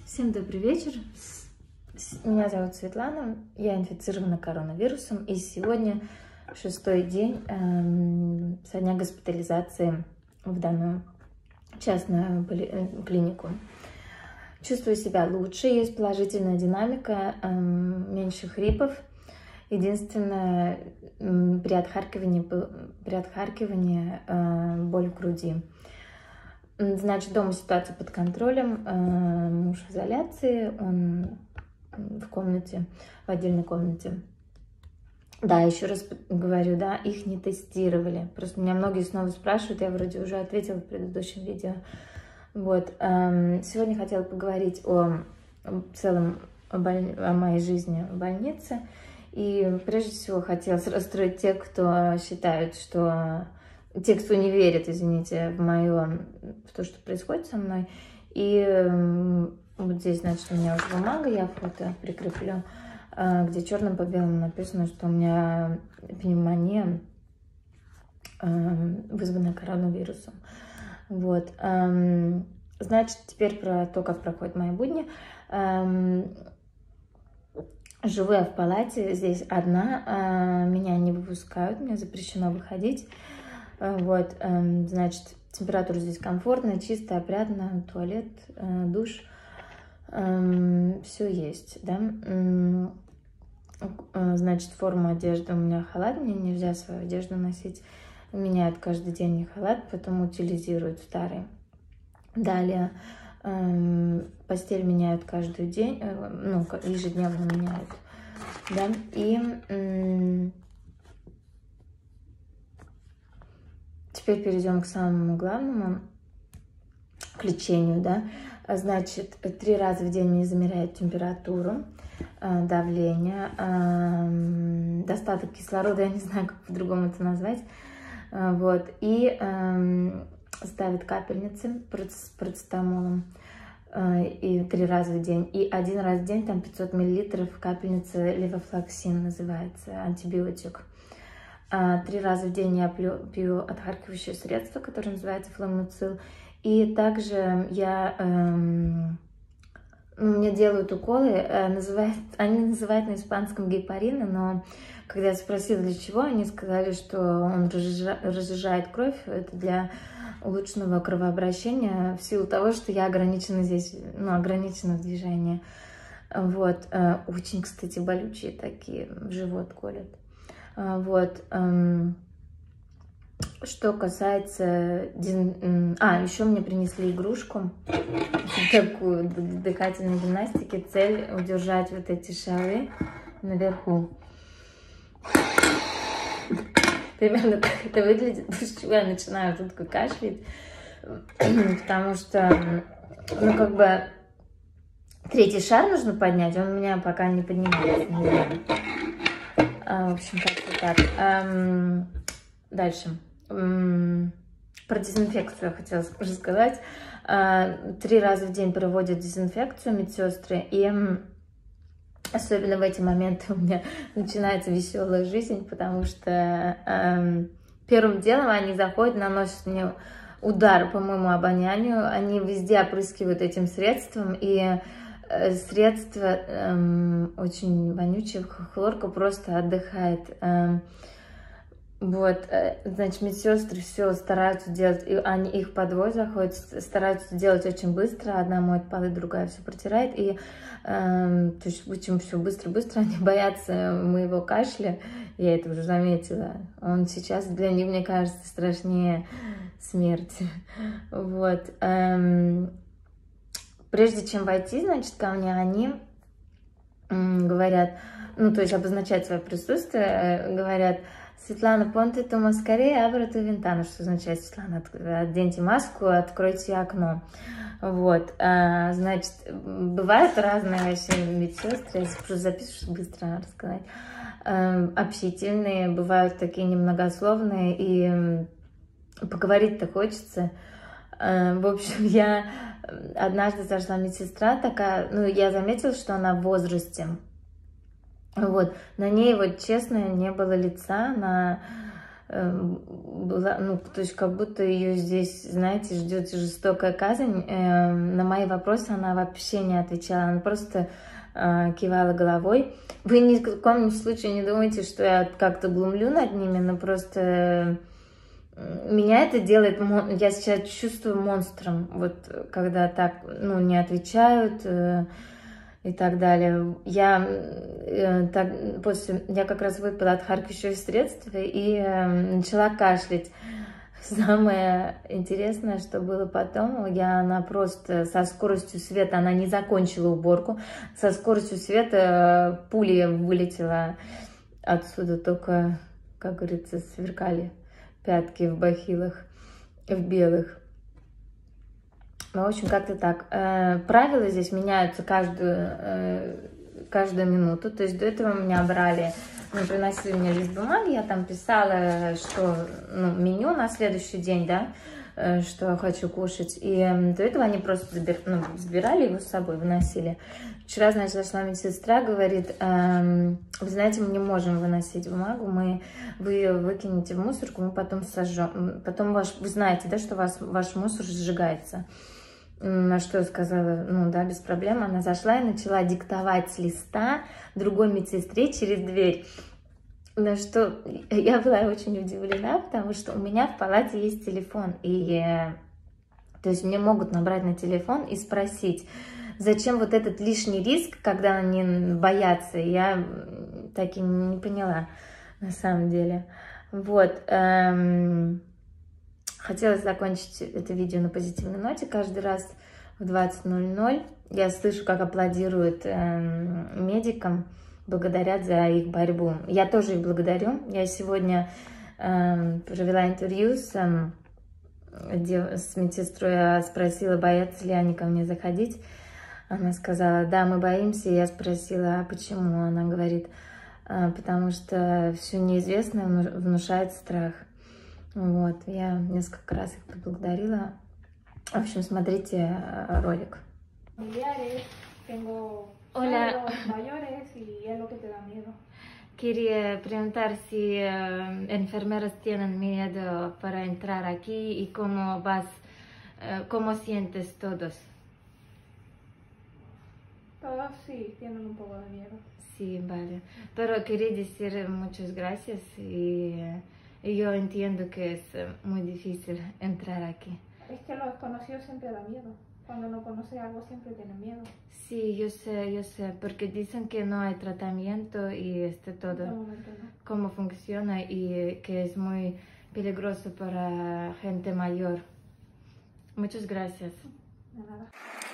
Всем добрый вечер. Меня зовут Светлана, я инфицирована коронавирусом, и сегодня 6-й день со дня госпитализации в данную частную клинику. Чувствую себя лучше, есть положительная динамика, меньше хрипов. Единственное, при отхаркивании боль в груди. Значит, дома ситуация под контролем, муж в изоляции, он в комнате, в отдельной комнате. Да, еще раз говорю, да, их не тестировали. Просто меня многие снова спрашивают, я вроде уже ответила в предыдущем видео. Вот, сегодня хотела поговорить в целом о моей жизни в больнице. И прежде всего хотелось расстроить тех, кто считает, что... Те, кто не верит, извините, в то, что происходит со мной. И вот здесь, значит, у меня уже бумага, я фото прикреплю, где черным по белому написано, что у меня пневмония, вызванная коронавирусом. Вот. Значит, теперь про то, как проходят мои будни. Живу я в палате, здесь одна, меня не выпускают, мне запрещено выходить. Вот, значит, температура здесь комфортная, чистая, опрятная, туалет, душ, все есть, да. Значит, форма одежды у меня халат, мне нельзя свою одежду носить, меняют каждый день халат, потом утилизируют старый. Далее, постель меняют каждый день, ну, ежедневно меняют, да, и... Теперь перейдем к самому главному, к лечению, да. Значит, 3 раза в день мне замеряют температуру, давление, достаток кислорода, я не знаю, как по-другому это назвать. Вот, и ставят капельницы с парацетамолом, и 3 раза в день. И 1 раз в день, там 500 мл капельница левофлоксин называется, антибиотик. 3 раза в день я пью отхаркивающее средство, которое называется фламуцил. И также мне делают уколы, они называют на испанском гепарины, но когда я спросила, для чего, они сказали, что он разжижает кровь, это для улучшенного кровообращения, в силу того, что я ограничена здесь, ограничена в движении. Вот, очень, кстати, болючие такие, в живот колят. Вот, что касается... еще мне принесли игрушку, такую дыхательной гимнастики. Цель удержать вот эти шары наверху. Примерно так это выглядит, после чего я начинаю жутко кашлять, потому что, как бы, 3-й шар нужно поднять, он у меня пока не поднимается, не знаю. В общем, как-то так. Дальше. Про дезинфекцию я хотела рассказать. 3 раза в день проводят дезинфекцию медсестры. И особенно в эти моменты у меня начинается веселая жизнь, потому что первым делом они заходят, наносят мне удар по моему обонянию. Они везде опрыскивают этим средством. И средство очень вонючее, хлорка просто отдыхает. Вот, значит, медсестры все стараются делать, и они их подвой заходят, стараются делать очень быстро. Одна моет полы, другая все протирает. И то есть очень все быстро-быстро, они боятся моего кашля. Я это уже заметила. Он сейчас для них, мне кажется, страшнее смерти. Вот. Прежде чем войти, значит, ко мне, они говорят, то есть обозначать свое присутствие, говорят: Светлана, понте ту маскаре, абра ту вентану, что означает: Светлана, оденьте маску, откройте окно. Вот, значит, бывают разные вообще медсестры, я просто запишу, чтобы быстро рассказать, общительные, бывают такие немногословные, и поговорить-то хочется. В общем, я однажды зашла медсестра такая, я заметила, что она в возрасте. Вот, на ней, вот честно, не было лица, она была, ну, то есть как будто ее здесь, знаете, ждет жестокая казнь. На мои вопросы она вообще не отвечала, она просто кивала головой. Вы ни в коем случае не думайте, что я как-то глумлю над ними, но просто меня это делает, я сейчас чувствую монстром, вот когда так, ну, не отвечают и так далее. Я как раз выпила отхаркивающее средство и начала кашлять. Самое интересное, что было потом, она просто со скоростью света, она не закончила уборку, со скоростью света пули вылетела отсюда, только, как говорится, сверкали пятки в бахилах, в белых. Ну, в общем, как-то так. Правила здесь меняются каждую минуту. То есть до этого меня брали, приносили мне лист бумаги, я там писала, что, ну, меню на следующий день, да, что я хочу кушать. И до этого они просто забирали его с собой, выносили. Вчера, значит, зашла медсестра, говорит: вы знаете, мы не можем выносить бумагу, вы ее выкинете в мусорку, мы потом сожжем. Потом вы знаете, да, что ваш мусор сжигается. На что я сказала: ну да, без проблем. Она зашла и начала диктовать с листа другой медсестре через дверь. На что я была очень удивлена, потому что у меня в палате есть телефон. И то есть мне могут набрать на телефон и спросить, зачем вот этот лишний риск, когда они боятся. Я так и не поняла на самом деле. Вот. Хотелось закончить это видео на позитивной ноте. Каждый раз в 20:00 я слышу, как аплодируют медикам, благодарят за их борьбу. Я тоже их благодарю. Я сегодня провела интервью с медсестрой, я спросила, боятся ли они ко мне заходить. Она сказала: да, мы боимся. Я спросила: а почему? Она говорит: потому что все неизвестное внушает страх. Вот, я несколько раз их поблагодарила. В общем, смотрите ролик. Hola. Quería preguntar si enfermeras tienen miedo para entrar aquí y cómo sientes todos. Todos sí tienen un poco de miedo. Sí, vale. Pero quería decir muchas gracias y yo entiendo que es muy difícil entrar aquí. Es que lo desconocido siempre da miedo. Cuando no conoces algo siempre tienes miedo. Sí, yo sé, porque dicen que no hay tratamiento y todo, En este momento no. cómo funciona y que es muy peligroso para gente mayor. Muchas gracias. De nada.